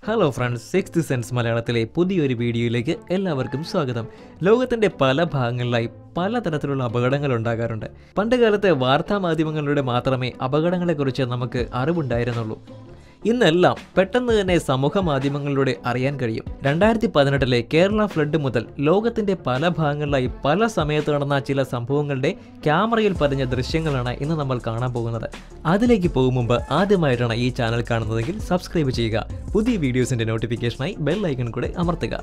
Hello friends, sixth sense മലയാളത്തിലെ പുതിയൊരു വീഡിയോയിലേക്ക് എല്ലാവർക്കും സ്വാഗതം. ലോകത്തിൻ്റെ പല ഭാഗങ്ങളിലായി പലതരത്തിലുള്ള അപകടങ്ങൾ ഉണ്ടാകാറുണ്ട്. പണ്ടുകാലത്തെ വാർത്താ മാധ്യമങ്ങളിലൂടെ മാത്രമേ അപകടങ്ങളെക്കുറിച്ച് നമുക്ക് അറിവുണ്ടായിരുന്നുള്ളൂ. ഇന്നെല്ലാം പെട്ടെന്ന് തന്നെ സമൂഹ മാധ്യമങ്ങളിലൂടെ അറിയാൻ കഴിയും. 2018 കേരള ഫ്ലഡ് മുതൽ ലോകത്തിൻ്റെ പല ഭാഗങ്ങളിലായി പല സമയത്ത് നടന്ന ചില സംഭവങ്ങളുടെ ക്യാമറയിൽ പതിഞ്ഞ ദൃശ്യങ്ങളാണ് ഇന്ന് നമ്മൾ കാണാൻ പോകുന്നത്. അതിലേക്ക് പോകും മുമ്പ് ആദ്യമായിട്ടാണ് ഈ ചാനൽ കാണുന്നതെങ്കിൽ സബ്സ്ക്രൈബ് ചെയ്യുക. പുതിയ വീഡിയോസിൻ്റെ നോട്ടിഫിക്കേഷനായി ബെൽ ഐക്കൺ കൂടെ അമർത്തുക.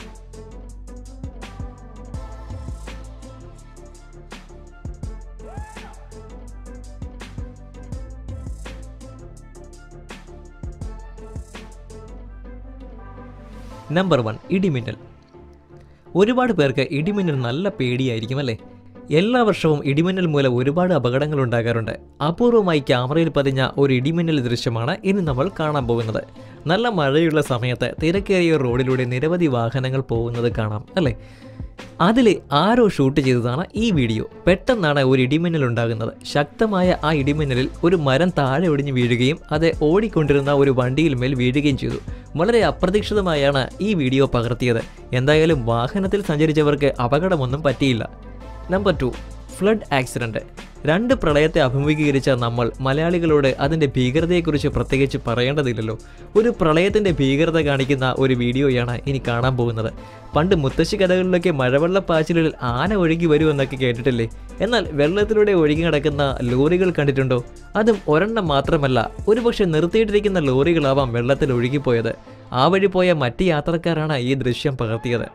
നമ്പർ 1, ഇടിമിന്നൽ. ഒരുപാട് പേർക്ക് ഇടിമിന്നൽ നല്ല പേടിയായിരിക്കും അല്ലേ? എല്ലാ വർഷവും ഇടിമിന്നൽ മൂലം ഒരുപാട് അപകടങ്ങൾ ഉണ്ടാകാറുണ്ട്. അപൂർവമായി ക്യാമറയിൽ പതിഞ്ഞ ഒരു ഇടിമിന്നൽ ദൃശ്യമാണ് ഇനി നമ്മൾ കാണാൻ പോകുന്നത്. നല്ല മഴയുള്ള സമയത്ത് തിരക്കേറിയ റോഡിലൂടെ നിരവധി വാഹനങ്ങൾ പോകുന്നത് കാണാം അല്ലേ? അതിൽ ആരോ ഷൂട്ട് ചെയ്തതാണ് ഈ വീഡിയോ. പെട്ടെന്നാണ് ഒരു ഇടിമിന്നൽ ഉണ്ടാകുന്നത്. ശക്തമായ ആ ഇടിമിന്നലിൽ ഒരു മരം താഴെ ഒടിഞ്ഞ് വീഴുകയും അത് ഓടിക്കൊണ്ടിരുന്ന ഒരു വണ്ടിയിൽ മേൽ വീഴുകയും ചെയ്തു. വളരെ അപ്രതീക്ഷിതമായാണ് ഈ വീഡിയോ പകർത്തിയത്. എന്തായാലും വാഹനത്തിൽ സഞ്ചരിച്ചവർക്ക് അപകടമൊന്നും പറ്റിയില്ല. Number 2, flood accident. 2 പ്രളയത്തെ അഭിമുഖീകരിച്ച നമ്മൾ മലയാളികളോട് അതിൻ്റെ ഭീകരതയെക്കുറിച്ച് പ്രത്യേകിച്ച് പറയേണ്ടതില്ലല്ലോ. ഒരു പ്രളയത്തിൻ്റെ ഭീകരത കാണിക്കുന്ന ഒരു വീഡിയോയാണ് ഇനി കാണാൻ പോകുന്നത്. പണ്ട് മുത്തശ്ശി കഥകളിലൊക്കെ മഴവെള്ളപ്പാച്ചിലിൽ ആന ഒഴുകി വരുമെന്നൊക്കെ കേട്ടിട്ടില്ലേ? എന്നാൽ വെള്ളത്തിലൂടെ ഒഴുകി നടക്കുന്ന ലോറികൾ കണ്ടിട്ടുണ്ടോ? അതും ഒരെണ്ണം മാത്രമല്ല, ഒരുപക്ഷെ നിർത്തിയിട്ടിരിക്കുന്ന ലോറികളാവാം വെള്ളത്തിൽ ഒഴുകിപ്പോയത്. ആ വഴി പോയ മറ്റ് യാത്രക്കാരാണ് ഈ ദൃശ്യം പകർത്തിയത്.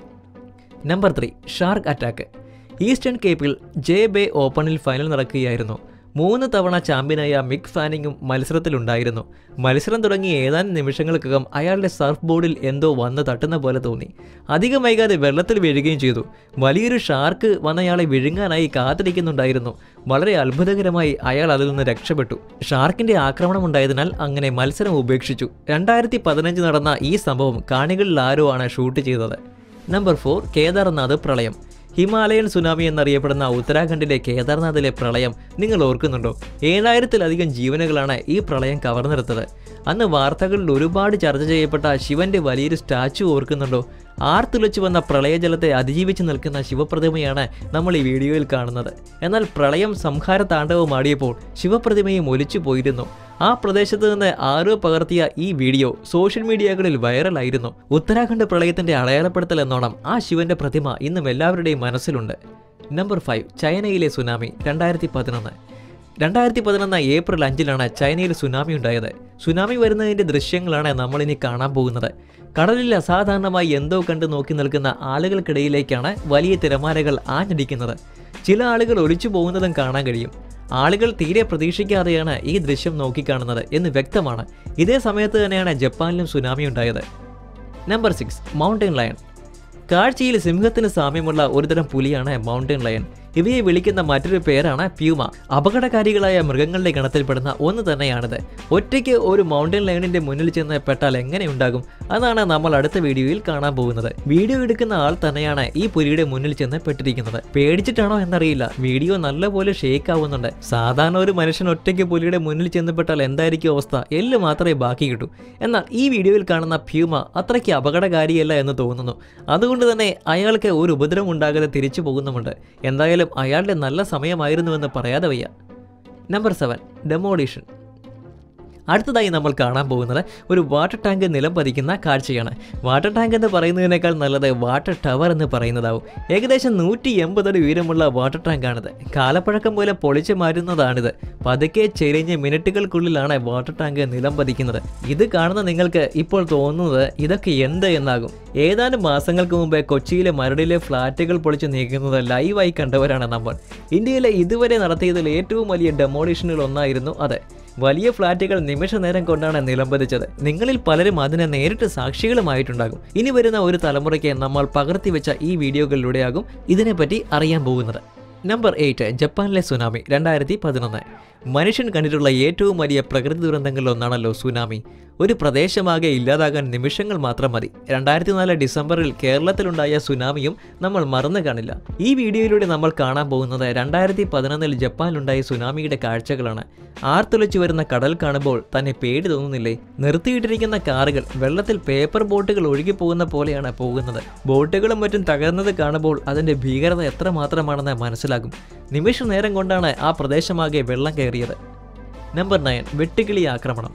Number 3, shark attack. ഈസ്റ്റേൺ കേപ്പിൽ ബേ ഓപ്പണിൽ ഫൈനൽ നടക്കുകയായിരുന്നു. 3 തവണ ചാമ്പ്യനായ മിക് ഫാനിങ്ങും മത്സരത്തിലുണ്ടായിരുന്നു. മത്സരം തുടങ്ങി ഏതാനും നിമിഷങ്ങൾക്കകം അയാളുടെ സർഫ് ബോർഡിൽ എന്തോ വന്ന് തട്ടുന്ന പോലെ തോന്നി. അധികം വൈകാതെ വെള്ളത്തിൽ വീഴുകയും ചെയ്തു. വലിയൊരു ഷാർക്ക് വന്നയാളെ വിഴുങ്ങാനായി കാത്തിരിക്കുന്നുണ്ടായിരുന്നു. വളരെ അത്ഭുതകരമായി അയാൾ അതിൽ നിന്ന് രക്ഷപ്പെട്ടു. ഷാർക്കിന്റെ ആക്രമണം ഉണ്ടായതിനാൽ അങ്ങനെ മത്സരം ഉപേക്ഷിച്ചു. 2015 നടന്ന ഈ സംഭവം കാണികളിൽ ആരോ ആണ് ഷൂട്ട് ചെയ്തത്. നമ്പർ 4, കേദാർനാഥ് പ്രളയം. ഹിമാലയൻ സുനാമി എന്നറിയപ്പെടുന്ന ഉത്തരാഖണ്ഡിലെ കേദാർനാഥിലെ പ്രളയം നിങ്ങൾ ഓർക്കുന്നുണ്ടോ? 7000-ലധികം ജീവനുകളാണ് ഈ പ്രളയം കവർന്നെടുത്തത്. അന്ന് വാർത്തകളിൽ ഒരുപാട് ചർച്ച ചെയ്യപ്പെട്ട ശിവന്റെ വലിയൊരു സ്റ്റാച്ചു ഓർക്കുന്നുണ്ടോ? ആർത്തുലച്ചു വന്ന പ്രളയജലത്തെ അതിജീവിച്ച് നിൽക്കുന്ന ശിവപ്രതിമയാണ് നമ്മൾ ഈ വീഡിയോയിൽ കാണുന്നത്. എന്നാൽ പ്രളയം സംഹാര താണ്ഡവമാടിയപ്പോൾ ശിവപ്രതിമയും ഒലിച്ചു പോയിരുന്നു. ആ പ്രദേശത്ത് നിന്ന് ആരോ പകർത്തിയ ഈ വീഡിയോ സോഷ്യൽ മീഡിയകളിൽ വൈറലായിരുന്നു. ഉത്തരാഖണ്ഡ് പ്രളയത്തിന്റെ അടയാളപ്പെടുത്തൽ എന്നോണം ആ ശിവന്റെ പ്രതിമ ഇന്നും എല്ലാവരുടെയും മനസ്സിലുണ്ട്. നമ്പർ 5, ചൈനയിലെ സുനാമി. 2011 ഏപ്രിൽ 5 ചൈനയിൽ സുനാമി ഉണ്ടായത്. സുനാമി വരുന്നതിന്റെ ദൃശ്യങ്ങളാണ് നമ്മളിനി കാണാൻ പോകുന്നത്. കടലിൽ അസാധാരണമായി എന്തോ കണ്ട് നോക്കി നിൽക്കുന്ന ആളുകൾക്കിടയിലേക്കാണ് വലിയ തിരമാലകൾ ആഞ്ഞടിക്കുന്നത്. ചില ആളുകൾ ഒലിച്ചു പോകുന്നതും കാണാൻ കഴിയും. ആളുകൾ തീരെ പ്രതീക്ഷിക്കാതെയാണ് ഈ ദൃശ്യം നോക്കിക്കാണുന്നത് എന്ന് വ്യക്തമാണ്. ഇതേ സമയത്ത് തന്നെയാണ് ജപ്പാനിലും സുനാമി ഉണ്ടായത്. Number 6, mountain lion. കാഴ്ചയിൽ സിംഹത്തിന് സാമ്യമുള്ള ഒരുതരം പുലിയാണ് മൗണ്ടൻ ലയൺ. ഇവയെ വിളിക്കുന്ന മറ്റൊരു പേരാണ് പ്യൂമ. അപകടകാരികളായ മൃഗങ്ങളുടെ ഗണത്തിൽപ്പെടുന്ന ഒന്ന് തന്നെയാണിത്. ഒറ്റയ്ക്ക് ഒരു മൗണ്ടൻ ലയണിന്റെ മുന്നിൽ ചെന്ന് പെട്ടാൽ എങ്ങനെയുണ്ടാകും? അതാണ് നമ്മൾ അടുത്ത വീഡിയോയിൽ കാണാൻ പോകുന്നത്. വീഡിയോ എടുക്കുന്ന ആൾ തന്നെയാണ് ഈ പുലിയുടെ മുന്നിൽ ചെന്ന് പെട്ടിരിക്കുന്നത്. പേടിച്ചിട്ടാണോ എന്നറിയില്ല, വീഡിയോ നല്ലപോലെ ഷേക്ക് ആവുന്നുണ്ട്. സാധാരണ ഒരു മനുഷ്യൻ ഒറ്റയ്ക്ക് പുലിയുടെ മുന്നിൽ ചെന്ന് പെട്ടാൽ എന്തായിരിക്കും അവസ്ഥ? എല്ല് മാത്രമേ ബാക്കി കിട്ടൂ. എന്നാൽ ഈ വീഡിയോയിൽ കാണുന്ന പ്യൂമ അത്രയ്ക്ക് അപകടകാരിയല്ല എന്ന് തോന്നുന്നു. അതുകൊണ്ട് തന്നെ അയാൾക്ക് ഒരു ഉപദ്രവം ഉണ്ടാകാതെ തിരിച്ചു പോകുന്നുമുണ്ട്. എന്തായാലും അയാളുടെ നല്ല സമയമായിരുന്നുവെന്ന് പറയാതെ വയ്യ. Number 7, demolition. അടുത്തതായി നമ്മൾ കാണാൻ പോകുന്നത് ഒരു വാട്ടർ ടാങ്ക് നിലം പതിക്കുന്ന കാഴ്ചയാണ്. വാട്ടർ ടാങ്ക് എന്ന് പറയുന്നതിനേക്കാൾ നല്ലത് വാട്ടർ ടവർ എന്ന് പറയുന്നതാവും. ഏകദേശം 180 അടി ഉയരമുള്ള വാട്ടർ ടാങ്കാണിത്. കാലപ്പഴക്കം പോലെ പൊളിച്ചു മാറ്റുന്നതാണിത്. പതുക്കെ ചെരിഞ്ഞ് മിനിറ്റുകൾക്കുള്ളിലാണ് വാട്ടർ ടാങ്ക് നിലം പതിക്കുന്നത്. ഇത് കാണുന്ന നിങ്ങൾക്ക് ഇപ്പോൾ തോന്നുന്നത് ഇതൊക്കെ എന്ത് എന്നാകും. ഏതാനും മാസങ്ങൾക്ക് മുമ്പ് കൊച്ചിയിലെ മരടിലെ ഫ്ളാറ്റുകൾ പൊളിച്ചു നീക്കുന്നത് ലൈവായി കണ്ടവരാണ് നമ്മൾ. ഇന്ത്യയിലെ ഇതുവരെ നടത്തിയതിൽ ഏറ്റവും വലിയ ഡെമോളിഷനുകൾ ഒന്നായിരുന്നു അത്. വലിയ ഫ്ളാറ്റുകൾ നിമിഷ നേരം കൊണ്ടാണ് നിലംപതിച്ചത്. നിങ്ങളിൽ പലരും അതിനെ നേരിട്ട് സാക്ഷികളുമായിട്ടുണ്ടാകും. ഇനി വരുന്ന ഒരു തലമുറയ്ക്ക് നമ്മൾ പകർത്തിവെച്ച ഈ വീഡിയോകളിലൂടെയാകും ഇതിനെപ്പറ്റി അറിയാൻ പോകുന്നത്. നമ്പർ 8, ജപ്പാനിലെ സുനാമി. 2011 മനുഷ്യൻ കണ്ടിട്ടുള്ള ഏറ്റവും വലിയ പ്രകൃതി ദുരന്തങ്ങളിലൊന്നാണല്ലോ സുനാമി. ഒരു പ്രദേശമാകെ ഇല്ലാതാകാൻ നിമിഷങ്ങൾ മാത്രം മതി. 2004 ഡിസംബറിൽ കേരളത്തിലുണ്ടായ സുനാമിയും നമ്മൾ മറന്നു കാണില്ല. ഈ വീഡിയോയിലൂടെ നമ്മൾ കാണാൻ പോകുന്നത് 2011 ജപ്പാനിലുണ്ടായ സുനാമിയുടെ കാഴ്ചകളാണ്. ആർത്തുലച്ചു വരുന്ന കടൽ കാണുമ്പോൾ തന്നെ പേടി തോന്നുന്നില്ലേ? നിർത്തിയിട്ടിരിക്കുന്ന കാറുകൾ വെള്ളത്തിൽ പേപ്പർ ബോട്ടുകൾ ഒഴുകിപ്പോകുന്ന പോലെയാണ് പോകുന്നത്. ബോട്ടുകളും മറ്റും തകർന്നത് കാണുമ്പോൾ അതിന്റെ ഭീകരത എത്രമാത്രമാണെന്ന് മനസ്സിലാകും. നിമിഷ നേരം കൊണ്ടാണ് ആ പ്രദേശമാകെ വെള്ളം കയറിയത്. നമ്പർ 9, വെട്ടുകിളി ആക്രമണം.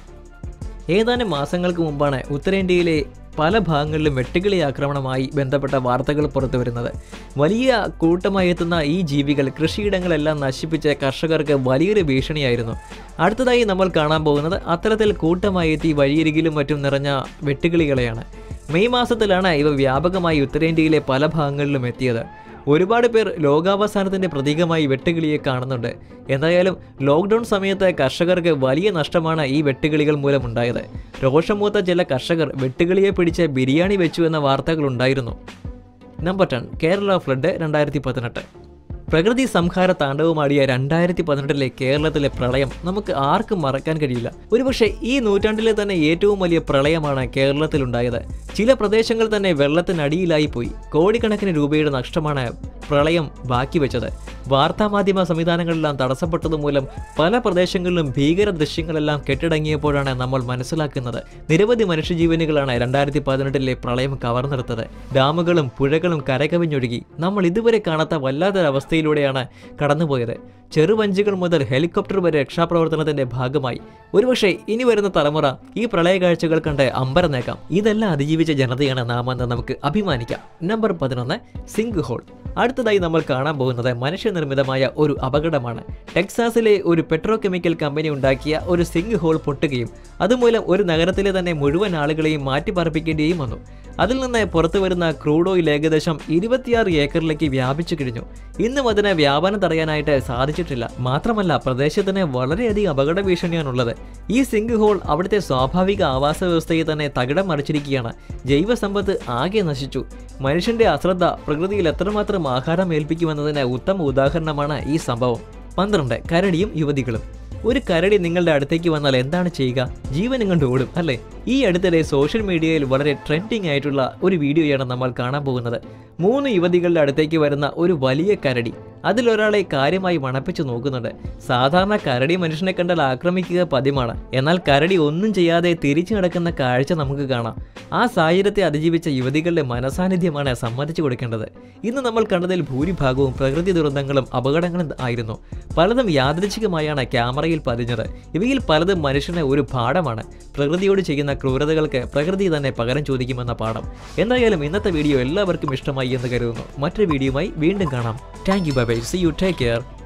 ഏതാനും മാസങ്ങൾക്ക് മുമ്പാണ് ഉത്തരേന്ത്യയിലെ പല ഭാഗങ്ങളിലും വെട്ടുകിളി ആക്രമണമായി ബന്ധപ്പെട്ട വാർത്തകൾ പുറത്തു വരുന്നത്. വലിയ കൂട്ടമായി എത്തുന്ന ഈ ജീവികൾ കൃഷിയിടങ്ങളെല്ലാം നശിപ്പിച്ച കർഷകർക്ക് വലിയൊരു ഭീഷണിയായിരുന്നു. അടുത്തതായി നമ്മൾ കാണാൻ പോകുന്നത് അത്തരത്തിൽ കൂട്ടമായി എത്തി വഴിയരികിലും മറ്റും നിറഞ്ഞ വെട്ടുകിളികളെയാണ്. മെയ് മാസത്തിലാണ് ഇവ വ്യാപകമായി ഉത്തരേന്ത്യയിലെ പല ഭാഗങ്ങളിലും എത്തിയത്. ഒരുപാട് പേർ ലോകാവസാനത്തിൻ്റെ പ്രതീകമായി വെട്ടുകിളിയെ കാണുന്നുണ്ട്. എന്തായാലും ലോക്ക്ഡൗൺ സമയത്ത് കർഷകർക്ക് വലിയ നഷ്ടമാണ് ഈ വെട്ടുകിളികൾ മൂലമുണ്ടായത്. രോഷം മൂത്ത ചില കർഷകർ വെട്ടുകിളിയെ പിടിച്ച് ബിരിയാണി വെച്ചു എന്ന വാർത്തകളുണ്ടായിരുന്നു. Number 10, Kerala flood 2018. പ്രകൃതി സംഹാര താണ്ഡവമാടിയ 2018 കേരളത്തിലെ പ്രളയം നമുക്ക് ആർക്കും മറക്കാൻ കഴിയില്ല. ഒരുപക്ഷെ ഈ നൂറ്റാണ്ടിലെ തന്നെ ഏറ്റവും വലിയ പ്രളയമാണ് കേരളത്തിലുണ്ടായത്. ചില പ്രദേശങ്ങൾ തന്നെ വെള്ളത്തിനടിയിലായി പോയി. കോടിക്കണക്കിന് രൂപയുടെ നഷ്ടമാണ് പ്രളയം ബാക്കി വെച്ചത്. വാർത്താമാധ്യമ സംവിധാനങ്ങളെല്ലാം തടസ്സപ്പെട്ടതുമൂലം പല പ്രദേശങ്ങളിലും ഭീകര ദൃശ്യങ്ങളെല്ലാം കെട്ടടങ്ങിയപ്പോഴാണ് നമ്മൾ മനസ്സിലാക്കുന്നത് നിരവധി മനുഷ്യജീവനുകളാണ് 2018 പ്രളയം കവർന്നെടുത്തത്. ഡാമുകളും പുഴകളും കരകവിഞ്ഞൊഴുകി. നമ്മൾ ഇതുവരെ കാണാത്ത വല്ലാത്തൊരവസ്ഥയിലൂടെയാണ് കടന്നുപോയത്. ചെറുവഞ്ചികൾ മുതൽ ഹെലികോപ്റ്റർ വരെ രക്ഷാപ്രവർത്തനത്തിന്റെ ഭാഗമായി. ഒരുപക്ഷെ ഇനി വരുന്ന തലമുറ ഈ പ്രളയ കാഴ്ചകൾ കണ്ട് അമ്പരന്നേക്കാം. ഇതെല്ലാം അതിജീവിച്ച ജനതയാണ് നാമെന്ന് നമുക്ക് അഭിമാനിക്കാം. Number 11, sinkhole. അടുത്തതായി നമ്മൾ കാണാൻ പോകുന്നത് മനുഷ്യനിർമ്മിതമായ ഒരു അപകടമാണ്. ടെക്സാസിലെ ഒരു പെട്രോ കെമിക്കൽ കമ്പനി ഉണ്ടാക്കിയ ഒരു സിങ്ക് ഹോൾ പൊട്ടുകയും അതുമൂലം ഒരു നഗരത്തിലെ തന്നെ മുഴുവൻ ആളുകളെയും മാറ്റിപ്പാർപ്പിക്കേണ്ടിയും വന്നു. അതിൽ നിന്ന് പുറത്തു വരുന്ന ക്രൂഡ് ഓയിൽ ഏകദേശം 26 ഏക്കറിലേക്ക് വ്യാപിച്ചു കഴിഞ്ഞു. ഇന്നും അതിനെ വ്യാപനം തടയാനായിട്ട് സാധിച്ചിട്ടില്ല. മാത്രമല്ല പ്രദേശത്തിന് വളരെയധികം അപകട ഭീഷണിയാണുള്ളത്. ഈ സിങ്ക് ഹോൾ അവിടുത്തെ സ്വാഭാവിക ആവാസ വ്യവസ്ഥയെ തന്നെ തകിടം മറിച്ചിരിക്കുകയാണ്. ജൈവസമ്പത്ത് ആകെ നശിച്ചു. മനുഷ്യന്റെ അശ്രദ്ധ പ്രകൃതിയിൽ എത്രമാത്രം ആഘാതം ഏൽപ്പിക്കുമെന്നതിന് ഉത്തമ ഉദാഹരണമാണ് ഈ സംഭവം. 12, കരടിയും യുവതികളും. ഒരു കരടി നിങ്ങളുടെ അടുത്തേക്ക് വന്നാൽ എന്താണ് ചെയ്യുക? ജീവനും കൊണ്ട് ഓടും അല്ലേ? ഈ അടുത്തിടെ സോഷ്യൽ മീഡിയയിൽ വളരെ ട്രെൻഡിങ് ആയിട്ടുള്ള ഒരു വീഡിയോയാണ് നമ്മൾ കാണാൻ പോകുന്നത്. 3 യുവതികളുടെ അടുത്തേക്ക് വരുന്ന ഒരു വലിയ കരടി അതിലൊരാളെ കാര്യമായി മണപ്പിച്ചു നോക്കുന്നുണ്ട്. സാധാരണ കരടി മനുഷ്യനെ കണ്ടാൽ ആക്രമിക്കുക പതിവാണ്. എന്നാൽ കരടി ഒന്നും ചെയ്യാതെ തിരിച്ചു നടക്കുന്ന കാഴ്ച നമുക്ക് കാണാം. ആ സാഹചര്യത്തെ അതിജീവിച്ച യുവതികളുടെ മനസാന്നിധ്യമാണ് സമ്മതിച്ചു കൊടുക്കേണ്ടത്. ഇന്ന് നമ്മൾ കണ്ടതിൽ ഭൂരിഭാഗവും പ്രകൃതി ദുരന്തങ്ങളും അപകടങ്ങളും ആയിരുന്നു. പലതും യാദൃച്ഛികമായാണ് ക്യാമറയിൽ പതിഞ്ഞത്. ഇവയിൽ പലതും മനുഷ്യന് ഒരു പാഠമാണ്. പ്രകൃതിയോട് ചെയ്യുന്ന ക്രൂരതകൾക്ക് പ്രകൃതി തന്നെ പകരം ചോദിക്കുമെന്ന പാഠം. എന്തായാലും ഇന്നത്തെ വീഡിയോ എല്ലാവർക്കും ഇഷ്ടമായി എന്ന് കരുതുന്നു. മറ്റൊരു വീഡിയോയുമായി വീണ്ടും കാണാം. Thank you, bye bye, see you, take care.